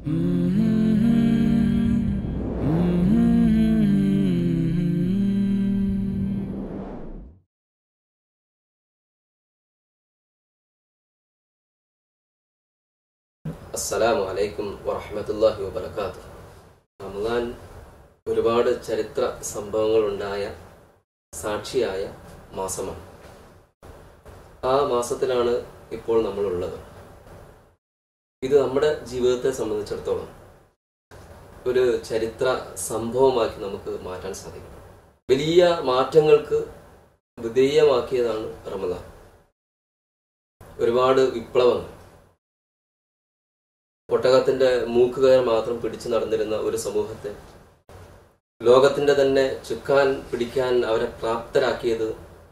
അസ്സലാമു അലൈക്കും വറഹ്മത്തുള്ളാഹി വബറകാതുഹു. റമദാൻ ഒരുപാട് ചരിത്ര സംഭവങ്ങളുണ്ടായ സാക്ഷിയായ മാസമാണ്. ആ മാസത്തിലാണ് ഇപ്പോൾ നമ്മളുള്ളത്. ഇത് നമ്മുടെ ജീവിതത്തെ സംബന്ധിച്ചിടത്തോളം ഒരു ചരിത്ര സംഭവമാക്കി നമുക്ക് മാറ്റാൻ സാധിക്കും. വലിയ മാറ്റങ്ങൾക്ക് വിധേയമാക്കിയതാണ് റമദാൻ. ഒരുപാട് വിപ്ലവങ്ങൾ, ഒട്ടകത്തിന്റെ മൂക്കുകയർ മാത്രം പിടിച്ചു നടന്നിരുന്ന ഒരു സമൂഹത്തെ ലോകത്തിന്റെ തന്നെ ചുക്കാൻ പിടിക്കാൻ അവരെ പ്രാപ്തരാക്കിയത്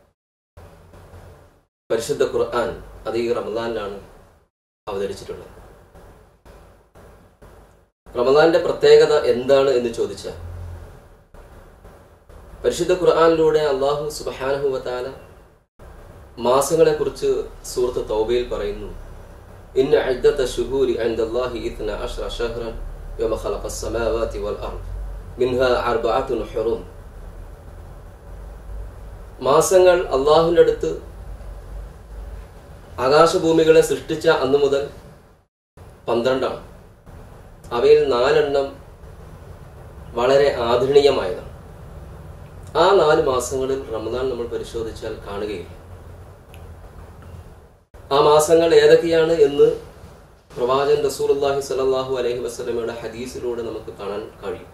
പരിശുദ്ധ ഖുർആൻ അത് ഈ റമദാനിലാണ് അവതരിച്ചിട്ടുള്ളത്. റമദാന്റെ പ്രത്യേകത എന്താണ് എന്ന് ചോദിച്ചാൽ, പരിശുദ്ധ ഖുർആനിലൂടെ അല്ലാഹു സുബ്ഹാനഹു വ തആല മാസങ്ങളെ കുറിച്ച് സൂറത്ത് തൗബയിൽ പറയുന്നു, ഇന്ന ഇദ്ദത ശുഹൂരി ഇൻദല്ലാഹി 12 ശഹ്റൻ യൗമ ഖലഖസ് സമാവാതി വൽ അർദ് മിൻഹാ അർബഅത്തുൻ ഹുറും. മാസങ്ങൾ അല്ലാഹുവിന്റെ അടുത്ത് ആകാശഭൂമികളെ സൃഷ്ടിച്ച അന്നു മുതൽ 12 ആണ്. അവയിൽ 4 വളരെ ആദരണീയമായതാണ്. ആ 4 മാസങ്ങളിൽ റമദാൻ നമ്മൾ പരിശോധിച്ചാൽ കാണുകയില്ല. ആ മാസങ്ങൾ ഏതൊക്കെയാണ് എന്ന് പ്രവാചകൻ റസൂലുള്ളാഹി സ്വല്ലല്ലാഹു അലൈഹി വസല്ലമയുടെ ഹദീസിലൂടെ നമുക്ക് കാണാൻ കഴിയും.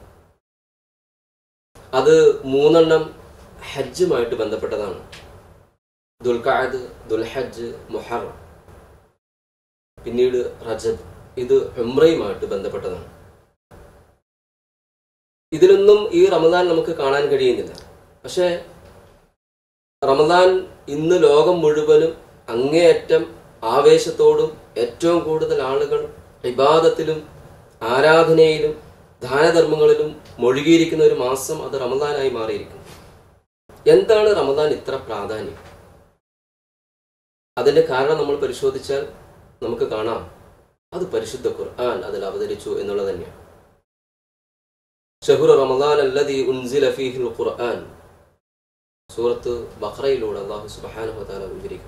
അത് 3 ഹജ്ജുമായിട്ട് ബന്ധപ്പെട്ടതാണ്. ദുൽഖഅദ്, ദുൽഹജ്ജ്, മുഹറം, പിന്നീട് റജബ്. ഇത് ഉംറയുമായിട്ട് ബന്ധപ്പെട്ടതാണ്. ഇതിലൊന്നും ഈ റമദാൻ നമുക്ക് കാണാൻ കഴിയുന്നില്ല. പക്ഷേ റമദാൻ ഇന്ന് ലോകം മുഴുവനും അങ്ങേയറ്റം ആവേശത്തോടും ഏറ്റവും കൂടുതൽ ആളുകൾ ഇബാദത്തിലും ആരാധനയിലും ദാനധർമ്മങ്ങളിലും മുഴുകിയിരിക്കുന്ന ഒരു മാസം അത് റമദാനായി മാറിയിരിക്കുന്നു. എന്താണ് റമദാൻ ഇത്ര പ്രാധാന്യം? അതിന്റെ കാരണം നമ്മൾ പരിശോധിച്ചാൽ നമുക്ക് കാണാം, അത് പരിശുദ്ധ ഖുർആൻ അതിൽ അവതരിച്ചു എന്നുള്ളത് തന്നെയാണ്. ശഹ്റു റമദാൻ അല്ലദീ ഉൻസില ഫീഹിൽ ഖുർആൻ, സൂറത്ത് ബഖറയിലൂടെ അല്ലാഹു സുബ്ഹാനഹു വ തആല വിവരിക്കുന്നു.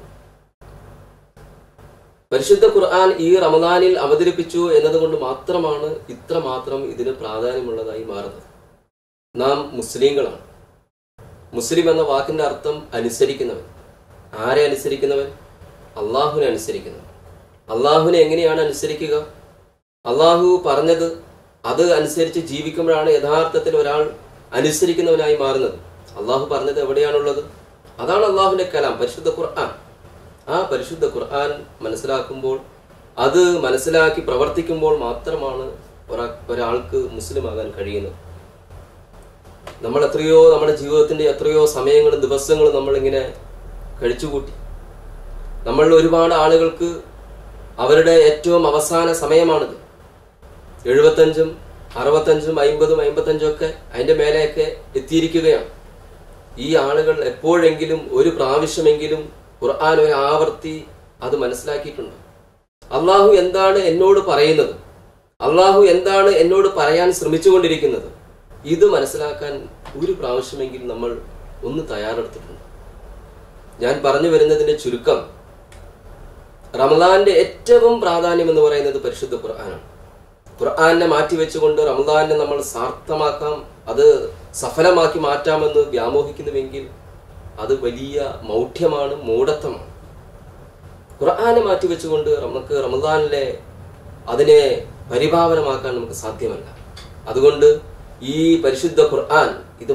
പരിശുദ്ധ ഖുർആൻ ഈ റമദാനിൽ അവതരിപ്പിച്ചു എന്നതുകൊണ്ട് മാത്രമാണ് ഇത്രമാത്രം ഇതിന് പ്രാധാന്യമുള്ളതായി മാറുന്നത്. നാം മുസ്ലിങ്ങളാണ്. മുസ്ലിം എന്ന വാക്കിന്റെ അർത്ഥം അനുസരിക്കുന്നവൻ. ആരെ അനുസരിക്കുന്നവൻ? അള്ളാഹുവിനെ അനുസരിക്കുന്നവൻ. അള്ളാഹുവിനെ എങ്ങനെയാണ് അനുസരിക്കുക? അള്ളാഹു പറഞ്ഞത് അത് അനുസരിച്ച് ജീവിക്കുമ്പോഴാണ് യഥാർത്ഥത്തിൽ ഒരാൾ അനുസരിക്കുന്നവനായി മാറുന്നത്. അള്ളാഹു പറഞ്ഞത് എവിടെയാണുള്ളത്? അതാണ് അള്ളാഹുവിന്റെ കലാം, പരിശുദ്ധ ഖുർആൻ. ആ പരിശുദ്ധ ഖുർആൻ മനസ്സിലാക്കുമ്പോൾ, അത് മനസ്സിലാക്കി പ്രവർത്തിക്കുമ്പോൾ മാത്രമാണ് ഒരാൾക്ക് മുസ്ലിമാകാൻ കഴിയുന്നത്. നമ്മൾ നമ്മുടെ ജീവിതത്തിന്റെ എത്രയോ സമയങ്ങളും ദിവസങ്ങളും നമ്മളിങ്ങനെ കഴിച്ചുകൂട്ടി. നമ്മൾ ഒരുപാട് ആളുകൾക്ക് അവരുടെ ഏറ്റവും അവസാന സമയമാണിത്. 75, 65, 50, 55 ഒക്കെ അതിന്റെ മേലെയൊക്കെ എത്തിയിരിക്കുകയാണ്. ഈ ആളുകൾ എപ്പോഴെങ്കിലും ഒരു പ്രാവശ്യമെങ്കിലും ഖുർആൻ ഒരു ആവർത്തി അത് മനസ്സിലാക്കിയിട്ടുണ്ട്. അള്ളാഹു എന്താണ് എന്നോട് പറയുന്നത്, അള്ളാഹു എന്താണ് എന്നോട് പറയാൻ ശ്രമിച്ചുകൊണ്ടിരിക്കുന്നത്, ഇത് മനസ്സിലാക്കാൻ ഒരു പ്രാവശ്യമെങ്കിലും നമ്മൾ ഒന്ന് തയ്യാറെടുത്തിട്ടുണ്ട്. ഞാൻ പറഞ്ഞു വരുന്നതിന്റെ ചുരുക്കം, റമദാന്റെ ഏറ്റവും പ്രാധാന്യം എന്ന് പറയുന്നത് പരിശുദ്ധ ഖുർആനാണ്. ഖുർആനെ മാറ്റിവെച്ചുകൊണ്ട് റമദാനെ നമ്മൾ സാർത്ഥമാക്കാം, അത് സഫലമാക്കി മാറ്റാമെന്ന് വ്യാമോഹിക്കുന്നുവെങ്കിൽ അത് വലിയ മൗഢ്യമാണ്, മൂഢത്വമാണ്. ഖുർആനെ മാറ്റിവെച്ചുകൊണ്ട് നമുക്ക് റമദാനിലെ അതിനെ പരിപാവനമാക്കാൻ നമുക്ക് സാധ്യമല്ല. അതുകൊണ്ട് ഈ പരിശുദ്ധ ഖുർആൻ ഇത്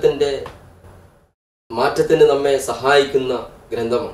മാറ്റത്തിന് നമ്മെ സഹായിക്കുന്ന ഗ്രന്ഥമാണ്.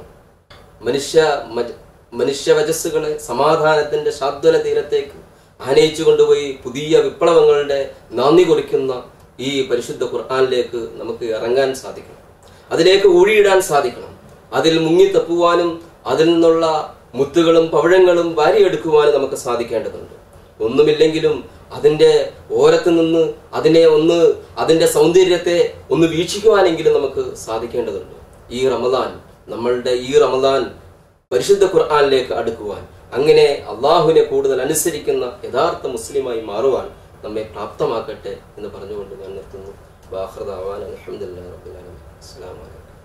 മനുഷ്യവചസ്സുകളെ സമാധാനത്തിന്റെ ശാദ്വല തീരത്തേക്ക് ആനയിച്ചു കൊണ്ടുപോയി പുതിയ വിപ്ലവങ്ങളുടെ നാന്ദി കുറിക്കുന്ന ഈ പരിശുദ്ധ ഖുർആനിലേക്ക് നമുക്ക് ഇറങ്ങാൻ സാധിക്കണം. അതിലേക്ക് ഊഴിയിടാൻ സാധിക്കണം. അതിൽ മുങ്ങിത്തപ്പുവാനും അതിൽ നിന്നുള്ള മുത്തുകളും പവിഴങ്ങളും വാരിയെടുക്കുവാനും നമുക്ക് സാധിക്കേണ്ടതുണ്ട്. ഒന്നുമില്ലെങ്കിലും അതിന്റെ ഓരത്ത് നിന്ന് അതിന്റെ സൗന്ദര്യത്തെ ഒന്ന് വീക്ഷിക്കുവാനെങ്കിലും നമുക്ക് സാധിക്കേണ്ടതുണ്ട്. ഈ റമദാൻ പരിശുദ്ധ ഖുർആനിലേക്ക് അടുക്കുവാൻ, അങ്ങനെ അള്ളാഹുവിനെ കൂടുതൽ അനുസരിക്കുന്ന യഥാർത്ഥ മുസ്ലിമായി മാറുവാൻ നമ്മെ പ്രാപ്തമാക്കട്ടെ എന്ന് പറഞ്ഞുകൊണ്ട് ഞാൻ നിർത്തുന്നു. വാഖിറു ദഅവാന അൽഹംദുലില്ലാഹി റബ്ബിൽ ആലമീൻ. അസ്സലാമു അലൈക്കും.